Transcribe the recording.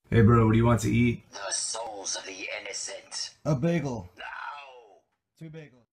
Hey, bro, what do you want to eat? The souls of the innocent. A bagel. No! 2 bagels.